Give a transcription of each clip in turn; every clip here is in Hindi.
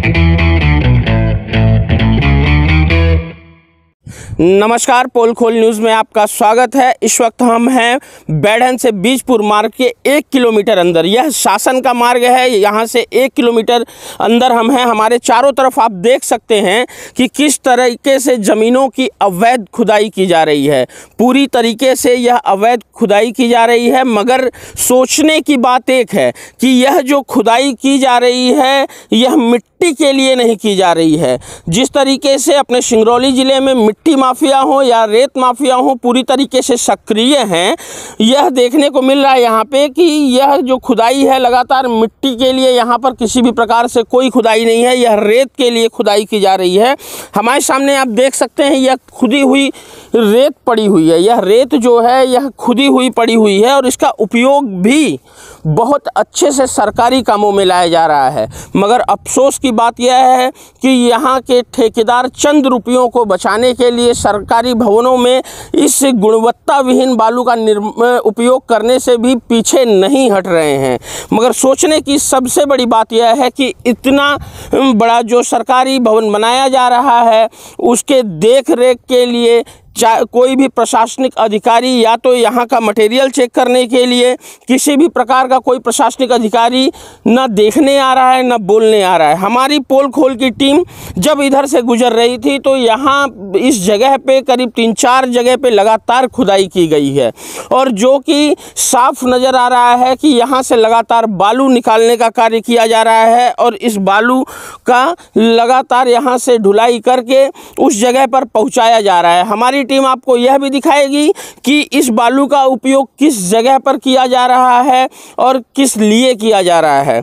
नमस्कार, पोल खोल न्यूज़ में आपका स्वागत है। इस वक्त हम हैं बैढ़न से बीजपुर मार्ग के 1 किलोमीटर अंदर। यह शासन का मार्ग है। यहाँ से 1 किलोमीटर अंदर हम हैं। हमारे चारों तरफ आप देख सकते हैं कि किस तरीके से ज़मीनों की अवैध खुदाई की जा रही है। पूरी तरीके से यह अवैध खुदाई की जा रही है। मगर सोचने की बात एक है कि यह जो खुदाई की जा रही है यह मिट्टी के लिए नहीं की जा रही है। जिस तरीके से अपने सिंगरौली ज़िले में मिट्टी माफिया हो या रेत माफिया हो पूरी तरीके से सक्रिय हैं, यह देखने को मिल रहा है यहाँ पे कि यह जो खुदाई है लगातार मिट्टी के लिए, यहाँ पर किसी भी प्रकार से कोई खुदाई नहीं है, यह रेत के लिए खुदाई की जा रही है। हमारे सामने आप देख सकते हैं यह खुदी हुई रेत पड़ी हुई है। यह रेत जो है यह खुदी हुई पड़ी हुई है और इसका उपयोग भी बहुत अच्छे से सरकारी कामों में लाया जा रहा है। मगर अफसोस की बात यह है कि यहाँ के ठेकेदार चंद रुपयों को बचाने के लिए सरकारी भवनों में इस गुणवत्ता विहीन बालू का उपयोग करने से भी पीछे नहीं हट रहे हैं। मगर सोचने की सबसे बड़ी बात यह है कि इतना बड़ा जो सरकारी भवन बनाया जा रहा है उसके देख रेख के लिए कोई भी प्रशासनिक अधिकारी या तो यहाँ का मटेरियल चेक करने के लिए किसी भी प्रकार का कोई प्रशासनिक अधिकारी न देखने आ रहा है न बोलने आ रहा है। हमारी पोल खोल की टीम जब इधर से गुजर रही थी तो यहाँ इस जगह पे करीब 3-4 जगह पे लगातार खुदाई की गई है और जो कि साफ नज़र आ रहा है कि यहाँ से लगातार बालू निकालने का कार्य किया जा रहा है और इस बालू का लगातार यहाँ से ढुलाई करके उस जगह पर पहुँचाया जा रहा है। हमारी टीम आपको यह भी दिखाएगी कि इस बालू का उपयोग किस जगह पर किया जा रहा है और किस लिए किया जा रहा है।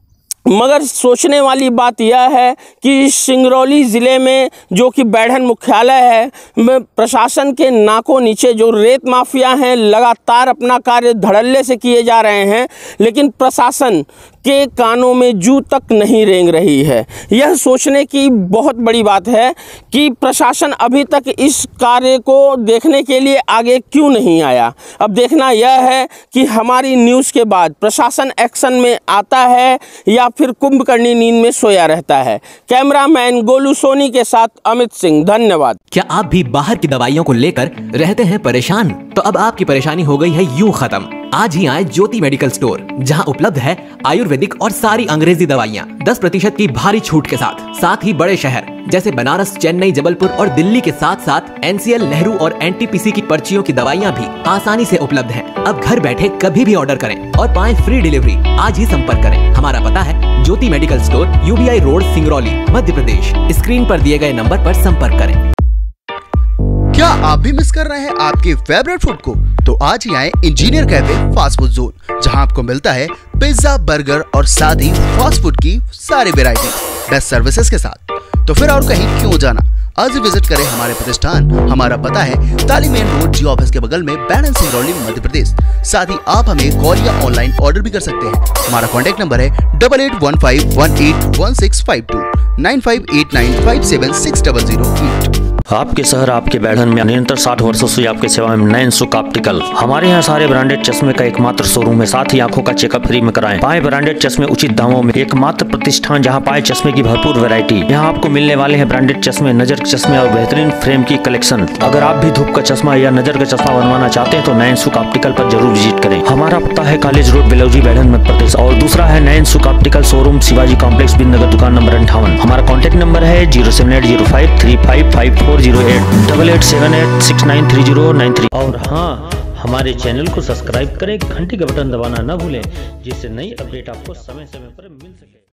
मगर सोचने वाली बात यह है कि सिंगरौली ज़िले में जो कि बैढ़न मुख्यालय है में प्रशासन के नाकों नीचे जो रेत माफिया हैं लगातार अपना कार्य धड़ल्ले से किए जा रहे हैं, लेकिन प्रशासन के कानों में जू तक नहीं रेंग रही है। यह सोचने की बहुत बड़ी बात है कि प्रशासन अभी तक इस कार्य को देखने के लिए आगे क्यों नहीं आया। अब देखना यह है कि हमारी न्यूज़ के बाद प्रशासन एक्शन में आता है या फिर कुंभकर्णी नींद में सोया रहता है। कैमरामैन गोलू सोनी के साथ अमित सिंह, धन्यवाद। क्या आप भी बाहर की दवाइयों को लेकर रहते हैं परेशान? तो अब आपकी परेशानी हो गई है यूं खत्म। आज ही आए ज्योति मेडिकल स्टोर, जहां उपलब्ध है आयुर्वेदिक और सारी अंग्रेजी दवाइयां 10% की भारी छूट के साथ ही बड़े शहर जैसे बनारस, चेन्नई, जबलपुर और दिल्ली के साथ NCL, नेहरू और NTPC की पर्चियों की दवाइयां भी आसानी से उपलब्ध हैं। अब घर बैठे कभी भी ऑर्डर करें और पाएं फ्री डिलीवरी। आज ही संपर्क करें। हमारा पता है Jyoti medical store, UBI road, Singrauli, Madhya Pradesh. Screen पर दिए गए नंबर पर संपर्क करें। क्या आप भी मिस कर रहे हैं आपके फेवरेट फूड को? तो आज ही आए engineer cafe fast food zone, जहां आपको मिलता है पिज्जा, बर्गर और साथ ही फास्ट फूड की सारी वैरायटी बेस्ट सर्विसेज के साथ। तो फिर और कहीं क्यों जाना, आज ही विजिट करें हमारे प्रतिष्ठान। हमारा पता है ताली मेन रोड, जियो ऑफिस के बगल में, बैढ़न, सिंगरौली, मध्य प्रदेश। साथ ही आप हमें कॉल या ऑनलाइन ऑर्डर भी कर सकते हैं। हमारा कॉन्टैक्ट नंबर है 8815181652 9589576008। आपके शहर, आपके बैढ़न में निरंतर 60 वर्षों से आपकी सेवा में नयन सुख ऑप्टिकल। हमारे यहाँ सारे ब्रांडेड चश्मे का एकमात्र शोरूम है। साथ ही आंखों का चेकअप फ्री में कराएं। पाए ब्रांडेड चश्मे उचित दामों में। एकमात्र प्रतिष्ठान जहाँ पाए चश्मे की भरपूर वैरायटी। यहाँ आपको मिलने वाले हैं ब्रांडेड चश्मे, नजर के चश्मे और बेहतरीन फ्रेम की कलेक्शन। अगर आप भी धूप का चश्मा या नजर का चश्मा बनवाना चाहते हैं तो नयन सुख ऑप्टिकल पर जरूर विजिट करें। हमारा पता है कॉलेज रोड, बेलौजी, बैढ़न, मध्य प्रदेश। और दूसरा है Nayan Sukh optical showroom, Shivaji complex, Bin Nagar, दुकान नंबर 58। हमारा कॉन्टैक्ट नंबर है 07805355408 8878693093। और हाँ, हमारे चैनल को सब्सक्राइब करें, घंटी का बटन दबाना न भूलें, जिससे नई अपडेट आपको समय समय पर मिल सके।